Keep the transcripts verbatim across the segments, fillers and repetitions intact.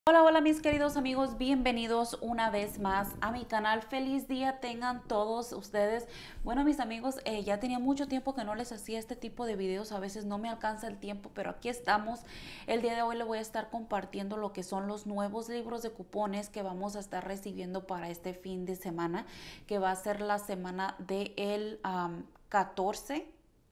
Hola, hola mis queridos amigos, bienvenidos una vez más a mi canal. Feliz día tengan todos ustedes. Bueno mis amigos, eh, ya tenía mucho tiempo que no les hacía este tipo de videos, a veces no me alcanza el tiempo, pero aquí estamos. El día de hoy les voy a estar compartiendo lo que son los nuevos libros de cupones que vamos a estar recibiendo para este fin de semana, que va a ser la semana del um, catorce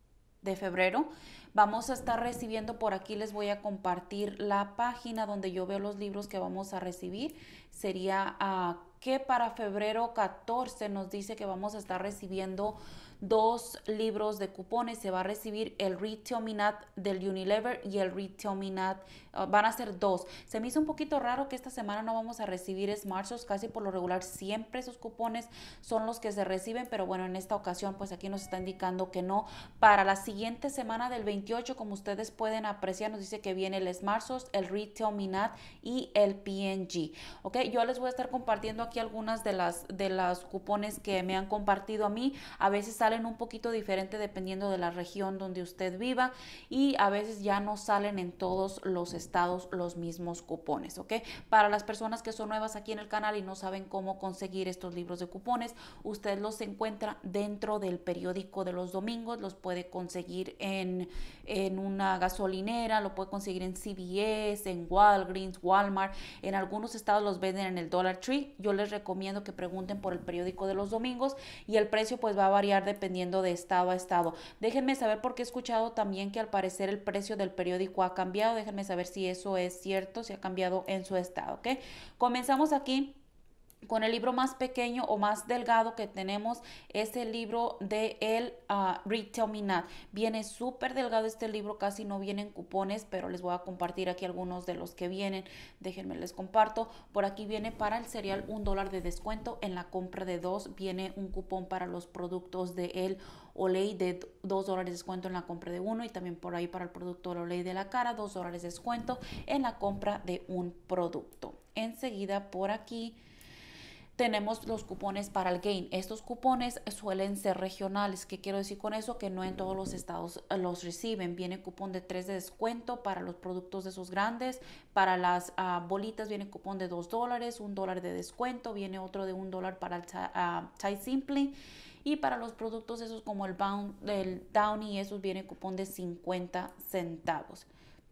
de febrero. Vamos a estar recibiendo, por aquí les voy a compartir la página donde yo veo los libros que vamos a recibir. Sería uh, que para febrero catorce nos dice que vamos a estar recibiendo dos libros de cupones. Se va a recibir el Read Tell Me Not del Unilever y el Read Tell Me Not, uh, van a ser dos. Se me hizo un poquito raro que esta semana no vamos a recibir Smartshot, casi por lo regular siempre esos cupones son los que se reciben, pero bueno, en esta ocasión pues aquí nos está indicando que no. Para la siguiente semana del veintiocho, como ustedes pueden apreciar, nos dice que viene el Smartshot, el Read Tell Me Not y el P N G. Ok, yo les voy a estar compartiendo aquí algunas de las de las cupones que me han compartido a mí. A veces salen un poquito diferente dependiendo de la región donde usted viva y a veces ya no salen en todos los estados los mismos cupones. Ok, para las personas que son nuevas aquí en el canal y no saben cómo conseguir estos libros de cupones, usted los encuentra dentro del periódico de los domingos. Los puede conseguir en, en una gasolinera, lo puede conseguir en C V S, en Walgreens, Walmart. En algunos estados los venden en el Dollar Tree. Yo les recomiendo que pregunten por el periódico de los domingos y el precio pues va a variar dependiendo de estado a estado. Déjenme saber, porque he escuchado también que al parecer el precio del periódico ha cambiado. Déjenme saber si eso es cierto, si ha cambiado en su estado. ¿Ok? Comenzamos aquí con el libro más pequeño o más delgado que tenemos. Es el libro de el uh, Read Tell Me Not. Viene súper delgado este libro, casi no vienen cupones, pero les voy a compartir aquí algunos de los que vienen. Déjenme les comparto. Por aquí viene para el cereal un dólar de descuento en la compra de dos. Viene un cupón para los productos de el Olay de dos dólares de descuento en la compra de uno, y también por ahí para el producto Olay de la cara, dos dólares de descuento en la compra de un producto. Enseguida por aquí tenemos los cupones para el Gain. Estos cupones suelen ser regionales. ¿Qué quiero decir con eso? Que no en todos los estados los reciben. Viene cupón de tres de descuento para los productos de esos grandes. Para las uh, bolitas viene cupón de dos dólares, un dólar de descuento. Viene otro de un dólar para el uh, Thai Simply. Y para los productos esos como el, Bound, el Downy, esos viene cupón de cincuenta centavos.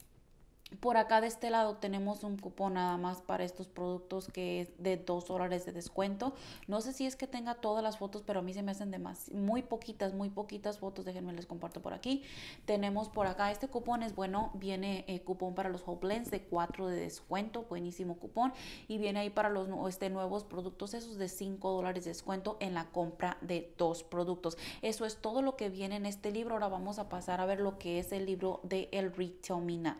Por acá de este lado tenemos un cupón nada más para estos productos que es de dos dólares de descuento. No sé si es que tenga todas las fotos, pero a mí se me hacen de más, muy poquitas, muy poquitas fotos. Déjenme les comparto por aquí. Tenemos por acá, este cupón es bueno, viene eh, cupón para los Whole Blends de cuatro de descuento, buenísimo cupón. Y viene ahí para los este, nuevos productos, esos de cinco dólares de descuento en la compra de dos productos. Eso es todo lo que viene en este libro. Ahora vamos a pasar a ver lo que es el libro de el Read Tell Me Not.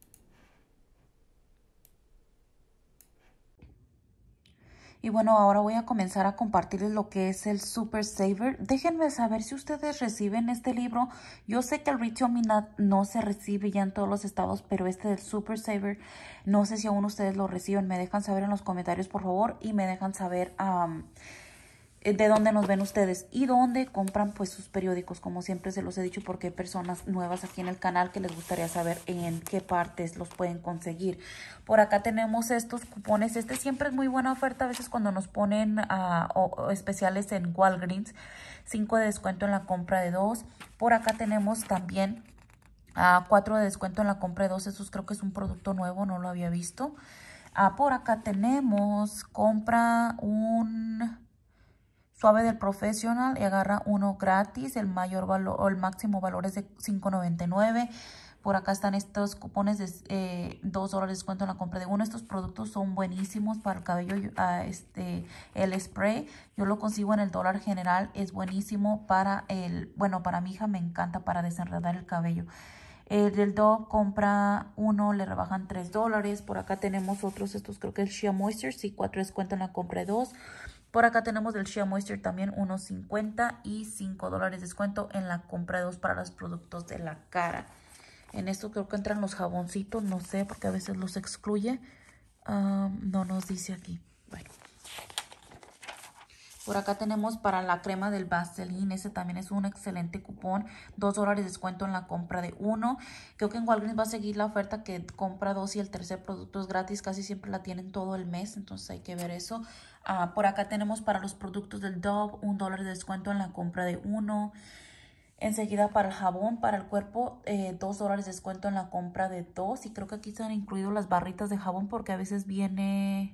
Y bueno, ahora voy a comenzar a compartirles lo que es el Super Saver. Déjenme saber si ustedes reciben este libro. Yo sé que el Read Tell Me Not no se recibe ya en todos los estados, pero este del Super Saver, no sé si aún ustedes lo reciben. Me dejan saber en los comentarios, por favor, y me dejan saber um, de dónde nos ven ustedes y dónde compran pues sus periódicos. Como siempre se los he dicho, porque hay personas nuevas aquí en el canal que les gustaría saber en qué partes los pueden conseguir. Por acá tenemos estos cupones. Este siempre es muy buena oferta a veces cuando nos ponen uh, o, o especiales en Walgreens. cinco de descuento en la compra de dos. Por acá tenemos también uh, cuatro de descuento en la compra de dos. Esos creo que es un producto nuevo, no lo había visto. Uh, por acá tenemos compra un suave del Professional y agarra uno gratis. El mayor valor o el máximo valor es de cinco noventa y nueve. Por acá están estos cupones de eh, dos dólares de descuento en la compra de uno. Estos productos son buenísimos para el cabello. Uh, este, el spray yo lo consigo en el Dólar General. Es buenísimo para el, bueno, para mi hija me encanta para desenredar el cabello. El del Dove compra uno, le rebajan tres dólares. Por acá tenemos otros, estos creo que el Shea Moisture, sí, cuatro descuento en la compra de dos. Por acá tenemos del Shea Moisture también uno cincuenta y cinco dólares de descuento en la compra de dos para los productos de la cara. En esto creo que entran los jaboncitos, no sé, porque a veces los excluye. Um, no nos dice aquí. Bueno. Por acá tenemos para la crema del Vaseline. Ese también es un excelente cupón. dos dólares de descuento en la compra de uno. Creo que en Walgreens va a seguir la oferta que compra dos y el tercer producto es gratis. Casi siempre la tienen todo el mes. Entonces hay que ver eso. Uh, por acá tenemos para los productos del Dove un dólar de descuento en la compra de uno. Enseguida para el jabón, para el cuerpo, eh, dos dólares de descuento en la compra de dos. Y creo que aquí están incluidos las barritas de jabón porque a veces viene...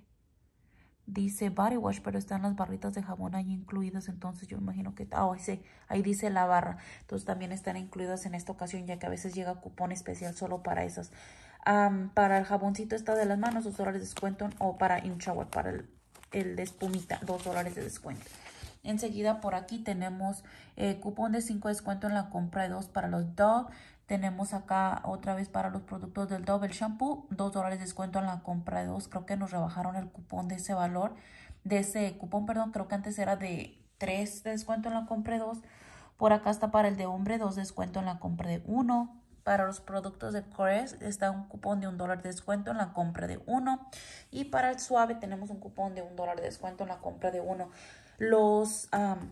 Dice body wash, pero están las barritas de jabón ahí incluidas. Entonces yo imagino que... Ah, oh, sí, ahí dice la barra. Entonces también están incluidas en esta ocasión, ya que a veces llega cupón especial solo para esas. Um, para el jaboncito está de las manos, dos dólares de descuento. O para un shower, para el, el de espumita, dos dólares de descuento. Enseguida por aquí tenemos eh, cupón de cinco de descuento en la compra de dos para los Dove. Tenemos acá otra vez para los productos del Dove el shampoo, dos dólares de descuento en la compra de dos. Creo que nos rebajaron el cupón de ese valor, de ese cupón, perdón, creo que antes era de tres de descuento en la compra de dos. Por acá está para el de hombre, dos de descuento en la compra de uno. Para los productos de Crest está un cupón de un dólar de descuento en la compra de uno. Y para el suave tenemos un cupón de un dólar de descuento en la compra de uno. Los... Um,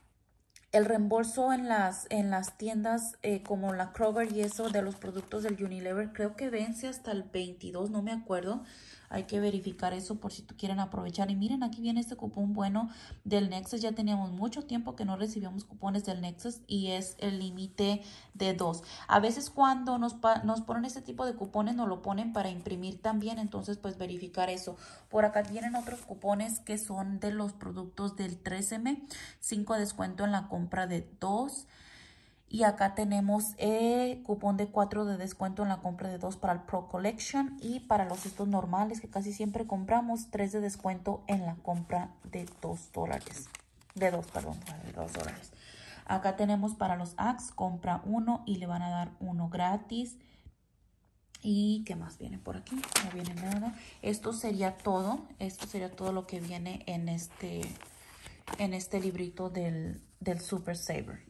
El reembolso en las, en las tiendas eh, como la Kroger y eso de los productos del Unilever creo que vence hasta el veintidós, no me acuerdo. Hay que verificar eso por si tú quieren aprovechar. Y miren, aquí viene este cupón bueno del Nexus. Ya teníamos mucho tiempo que no recibíamos cupones del Nexus y es el límite de dos. A veces cuando nos, nos ponen este tipo de cupones nos lo ponen para imprimir también. Entonces pues verificar eso. Por acá vienen otros cupones que son de los productos del tres eme. cinco de descuento en la compra de dos. Y acá tenemos eh, cupón de cuatro de descuento en la compra de dos para el Pro Collection. Y para los estos normales que casi siempre compramos, tres de descuento en la compra de dos dólares. De dos, perdón, de dos dólares. Acá tenemos para los Axe, compra uno y le van a dar uno gratis. ¿Y qué más viene por aquí? No viene nada. Esto sería todo. Esto sería todo lo que viene en este, en este librito del, del Super Saver.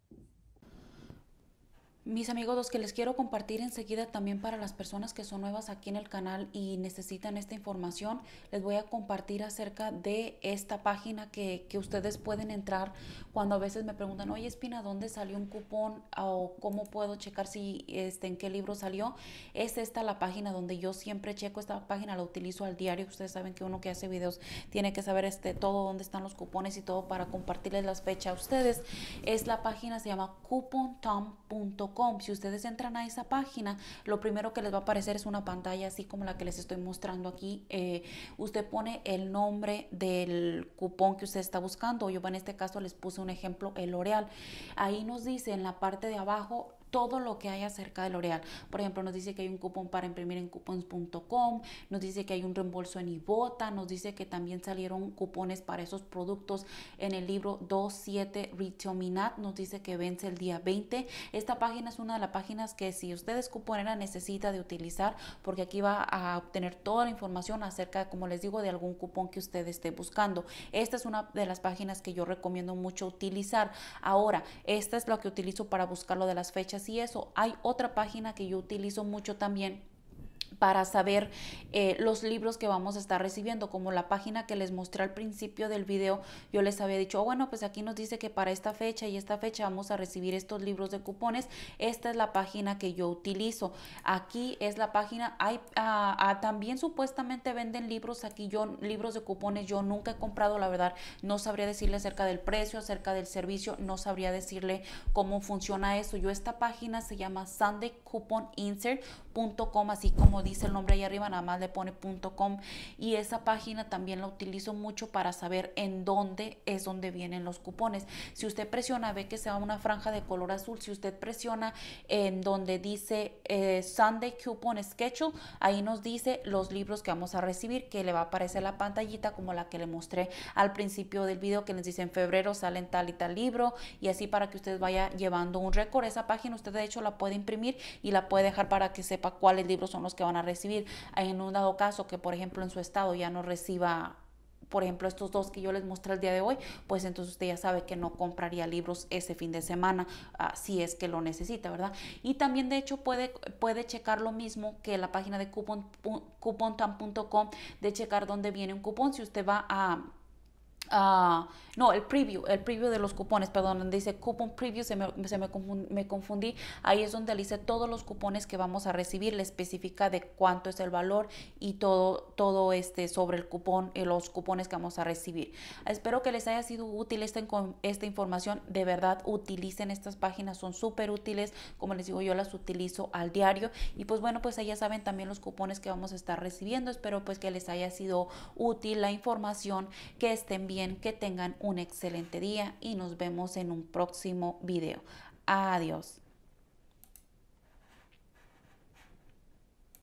Mis amigos, los que les quiero compartir enseguida también para las personas que son nuevas aquí en el canal y necesitan esta información, les voy a compartir acerca de esta página que, que ustedes pueden entrar cuando a veces me preguntan, oye Espina, ¿dónde salió un cupón? O ¿cómo puedo checar si este, en qué libro salió? Es esta la página donde yo siempre checo. Esta página la utilizo al diario. Ustedes saben que uno que hace videos tiene que saber este, todo dónde están los cupones y todo para compartirles las fechas a ustedes. Es la página, se llama coupon tom punto com. Si ustedes entran a esa página, lo primero que les va a aparecer es una pantalla así como la que les estoy mostrando aquí. Eh, usted pone el nombre del cupón que usted está buscando. Yo en este caso les puse un ejemplo, el L'Oreal. Ahí nos dice en la parte de abajo todo lo que hay acerca de L'Oreal. Por ejemplo, nos dice que hay un cupón para imprimir en coupons punto com, nos dice que hay un reembolso en Ibotta, nos dice que también salieron cupones para esos productos en el libro dos siete Retail Minute, nos dice que vence el día veinte. Esta página es una de las páginas que si usted es cuponera necesita de utilizar, porque aquí va a obtener toda la información acerca, como les digo, de algún cupón que usted esté buscando. Esta es una de las páginas que yo recomiendo mucho utilizar. Ahora, esta es la que utilizo para buscar lo de las fechas y eso. Hay otra página que yo utilizo mucho también para saber eh, los libros que vamos a estar recibiendo, como la página que les mostré al principio del video. Yo les había dicho, oh, bueno, pues aquí nos dice que para esta fecha y esta fecha vamos a recibir estos libros de cupones. Esta es la página que yo utilizo. Aquí es la página, hay ah, ah, también supuestamente venden libros aquí, yo libros de cupones yo nunca he comprado, la verdad no sabría decirle acerca del precio, acerca del servicio, no sabría decirle cómo funciona eso. Yo esta página se llama sunday coupon insert punto com, así como dice el nombre ahí arriba, nada más le pone .com, y esa página también la utilizo mucho para saber en dónde es donde vienen los cupones. Si usted presiona, ve que se va una franja de color azul. Si usted presiona en donde dice eh, Sunday Coupon Schedule, ahí nos dice los libros que vamos a recibir, que le va a aparecer la pantallita como la que le mostré al principio del video, que les dice en febrero salen tal y tal libro, y así para que usted vaya llevando un récord. Esa página usted de hecho la puede imprimir y la puede dejar para que sepa cuáles libros son los que van a recibir. En un dado caso que por ejemplo en su estado ya no reciba, por ejemplo estos dos que yo les mostré el día de hoy, pues entonces usted ya sabe que no compraría libros ese fin de semana, uh, si es que lo necesita, ¿verdad? Y también de hecho puede, puede checar lo mismo que la página de coupon tom punto com, de checar dónde viene un cupón. Si usted va a Ah, no, el preview, el preview de los cupones, perdón, donde dice coupon preview, se me, se me, confun- me confundí. Ahí es donde dice todos los cupones que vamos a recibir, le especifica de cuánto es el valor y todo, todo este sobre el cupón, y los cupones que vamos a recibir. Espero que les haya sido útil esta, esta información. De verdad, utilicen estas páginas, son súper útiles. Como les digo, yo las utilizo al diario. Y pues bueno, pues ya saben también los cupones que vamos a estar recibiendo. Espero pues que les haya sido útil la información, que estén bien, que tengan un excelente día y nos vemos en un próximo video. Adiós.